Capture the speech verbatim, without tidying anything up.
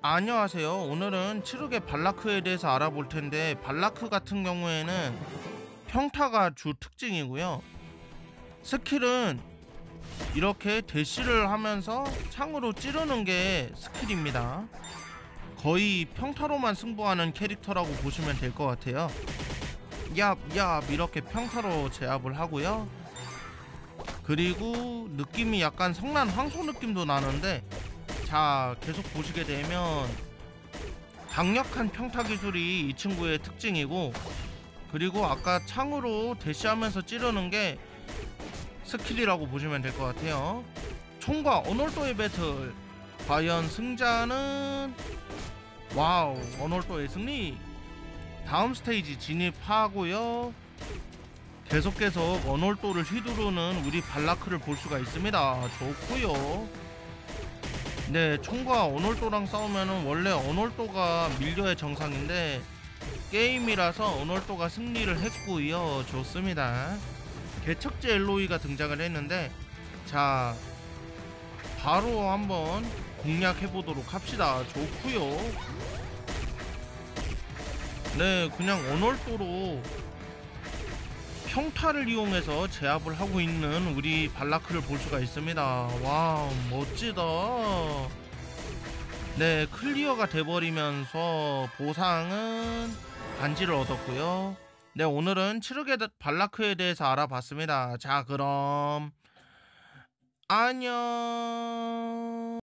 안녕하세요. 오늘은 칠흑의 발라크에 대해서 알아볼 텐데, 발라크 같은 경우에는 평타가 주 특징이고요. 스킬은 이렇게 대시를 하면서 창으로 찌르는 게 스킬입니다. 거의 평타로만 승부하는 캐릭터라고 보시면 될 것 같아요. 얍얍 이렇게 평타로 제압을 하고요. 그리고 느낌이 약간 성난 황소 느낌도 나는데, 자 계속 보시게 되면 강력한 평타 기술이 이 친구의 특징이고, 그리고 아까 창으로 대시하면서 찌르는 게 스킬이라고 보시면 될 것 같아요. 총과 오놀토의 배틀, 과연 승자는 와우 오놀토의 승리. 다음 스테이지 진입하고요. 계속 계속 오놀토를 휘두르는 우리 발라크를 볼 수가 있습니다. 좋고요. 네, 총과 오놀토랑 싸우면은 원래 오놀토가 밀려야 정상인데 게임이라서 오놀토가 승리를 했고요. 좋습니다. 개척제 엘로이가 등장을 했는데, 자 바로 한번 공략해 보도록 합시다. 좋고요. 네, 그냥 오놀토로 평타를 이용해서 제압을 하고 있는 우리 발라크를 볼 수가 있습니다. 와우 멋지다. 네, 클리어가 돼버리면서 보상은 반지를 얻었고요. 네, 오늘은 칠흑의 발라크에 대해서 알아봤습니다. 자 그럼 안녕.